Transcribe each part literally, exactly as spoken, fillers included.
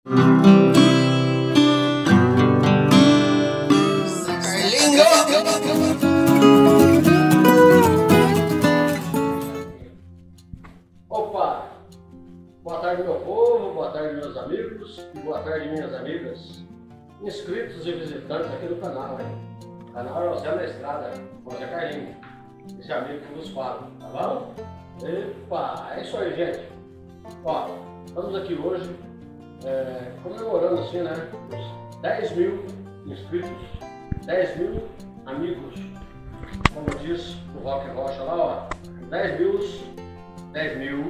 Opa! Boa tarde, meu povo, boa tarde, meus amigos e boa tarde, minhas amigas, inscritos e visitantes aqui do canal, hein? O canal é o Zé na Estrada, com o Zé Carlinho, esse amigo que nos fala, tá bom? Epa, é isso aí, gente. Ó, estamos aqui hoje é, comemorando assim, né, os dez mil inscritos, dez mil amigos, como diz o Rock Rocha lá, ó, dez mil, dez mil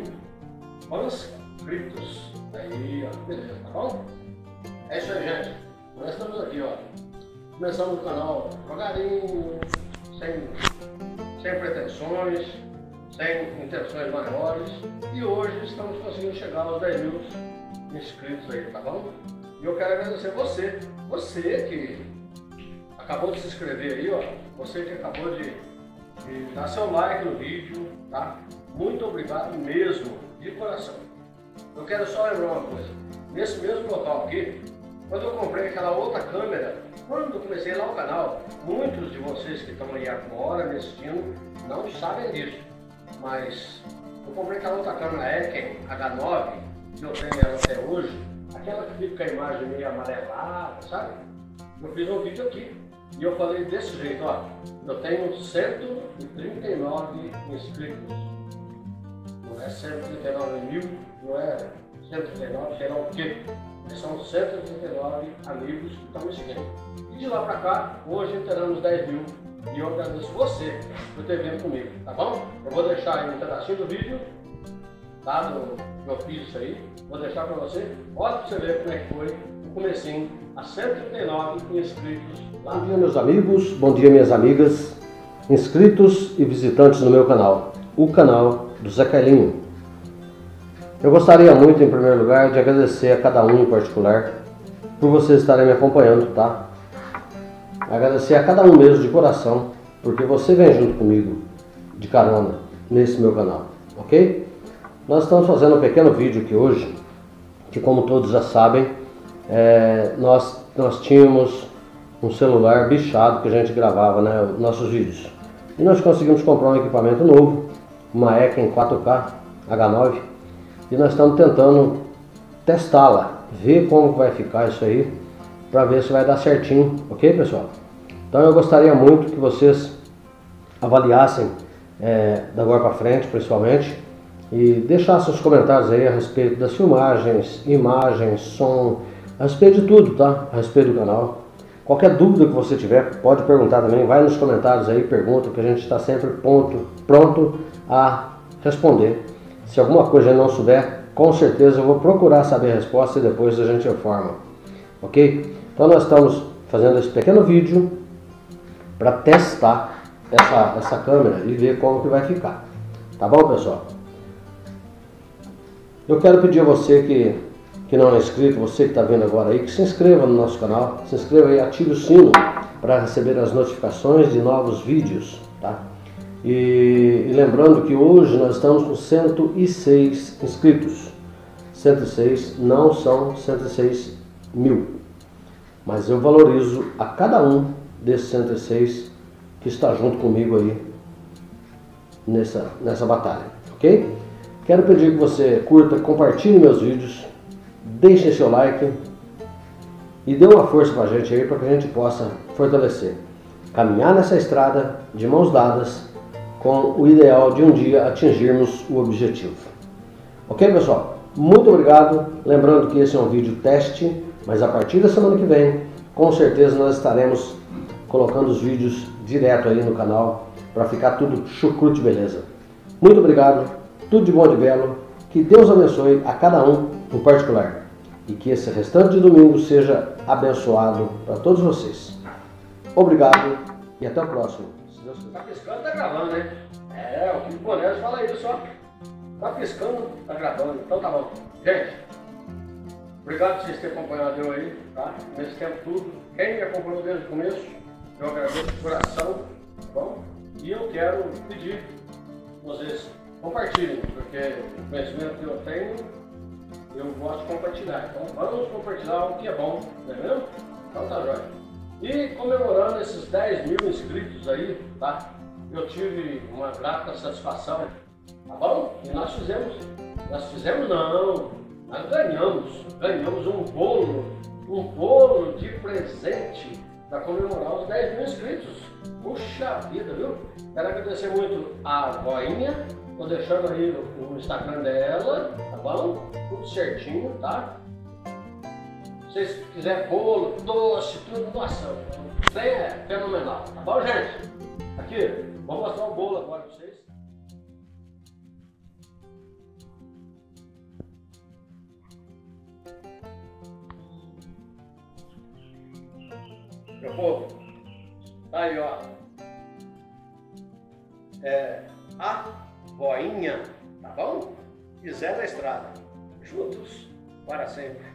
inscritos, aí, ó, beleza, tá bom? É isso aí, gente, nós estamos aqui, ó, começamos o canal devagarinho, sem, sem pretensões, sem intenções maiores, e hoje estamos conseguindo chegar aos dez mil inscritos aí, tá bom? E eu quero agradecer você, você que acabou de se inscrever aí, ó, você que acabou de, de dar seu like no vídeo, tá? Muito obrigado mesmo, de coração. Eu quero só lembrar uma coisa, nesse mesmo local aqui, quando eu comprei aquela outra câmera, quando eu comecei lá o canal, muitos de vocês que estão aí agora me assistindo não sabem disso, mas eu comprei aquela outra câmera Eken H nove, que eu tenho ela até hoje, aquela que fica com a imagem meio amarelada, sabe? Eu fiz um vídeo aqui e eu falei desse jeito, ó, eu tenho cento e trinta e nove inscritos, não é cento e trinta e nove mil, não é cento e trinta e nove, sei lá o quê, são cento e trinta e nove amigos que estão me seguindo. E de lá pra cá, hoje teremos dez mil e eu agradeço você por ter vindo comigo, tá bom? Eu vou deixar aí um pedacinho do vídeo, tá? Do, eu fiz isso aí, vou deixar pra você, olha pra você ver como é que foi o comecinho, a cento e trinta e nove inscritos lá. Bom dia, meus amigos, bom dia, minhas amigas, inscritos e visitantes no meu canal, o canal do Zé Carlinho. Eu gostaria muito, em primeiro lugar, de agradecer a cada um em particular por vocês estarem me acompanhando, tá? Agradecer a cada um mesmo de coração, porque você vem junto comigo de carona nesse meu canal, ok? Nós estamos fazendo um pequeno vídeo aqui hoje, que como todos já sabem, é, nós, nós tínhamos um celular bichado que a gente gravava, né, nossos vídeos. E nós conseguimos comprar um equipamento novo, uma Eken quatro K H nove, e nós estamos tentando testá-la, ver como vai ficar isso aí, para ver se vai dar certinho, ok, pessoal? Então eu gostaria muito que vocês avaliassem é, da agora para frente, principalmente, e deixassem os comentários aí a respeito das filmagens, imagens, som, a respeito de tudo, tá? A respeito do canal. Qualquer dúvida que você tiver, pode perguntar também, vai nos comentários aí, pergunta, que a gente está sempre pronto, pronto a responder. Se alguma coisa não souber, com certeza eu vou procurar saber a resposta e depois a gente informa, ok? Então nós estamos fazendo esse pequeno vídeo para testar essa, essa câmera e ver como que vai ficar, tá bom, pessoal? Eu quero pedir a você que, que não é inscrito, você que está vendo agora aí, que se inscreva no nosso canal, se inscreva aí, ative o sino para receber as notificações de novos vídeos, tá? E, e lembrando que hoje nós estamos com cento e seis inscritos, cento e seis não são cento e seis mil, mas eu valorizo a cada um desses cento e seis que está junto comigo aí nessa, nessa batalha, ok? Quero pedir que você curta, compartilhe meus vídeos, deixe seu like e dê uma força pra gente aí para que a gente possa fortalecer, caminhar nessa estrada de mãos dadas com o ideal de um dia atingirmos o objetivo. Ok, pessoal? Muito obrigado. Lembrando que esse é um vídeo teste, mas a partir da semana que vem, com certeza nós estaremos colocando os vídeos direto aí no canal para ficar tudo chucrute beleza. Muito obrigado, tudo de bom de belo, que Deus abençoe a cada um em particular e que esse restante de domingo seja abençoado para todos vocês. Obrigado e até o próximo. Tá piscando, tá gravando, né? É, o Kiko Bonés fala isso, ó. Tá piscando, tá gravando. Então tá bom. Gente, obrigado por vocês terem acompanhado eu aí, tá? Nesse tempo tudo. Quem me acompanhou desde o começo, eu agradeço de coração, tá bom? E eu quero pedir que vocês compartilhem, porque o conhecimento que eu tenho, eu gosto de compartilhar. Então vamos compartilhar o que é bom, não é mesmo? Então tá jóia. E comemorando esses dez mil inscritos aí, tá? Eu tive uma grata satisfação, tá bom? E nós fizemos, nós fizemos não, nós ganhamos, ganhamos um bolo, um bolo de presente para comemorar os dez mil inscritos. Puxa vida, viu? Quero agradecer muito a voinha, tô deixando aí o Instagram dela, tá bom? Tudo certinho, tá? Se vocês quiserem bolo, doce, tudo, nossa, é fenomenal, tá bom, gente? Aqui, vou mostrar o bolo agora pra vocês. Meu povo, tá aí, ó. É a voinha, tá bom? E Zé da Estrada, juntos para sempre.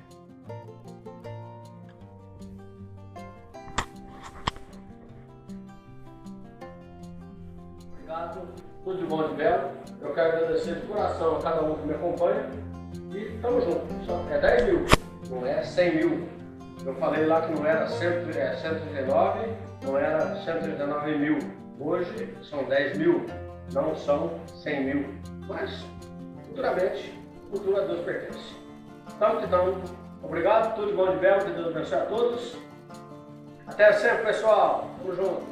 Obrigado, tudo de bom de belo. Eu quero agradecer de coração a cada um que me acompanha. E tamo junto. Só é dez mil, não é cem mil. Eu falei lá que não era cento e trinta e nove, não era cento e trinta e nove mil. Hoje são dez mil, não são cem mil. Mas, futuramente, o futuro a Deus pertence. Então, que então, obrigado, tudo de bom de belo, que Deus abençoe a todos. Até sempre, pessoal. Tamo junto.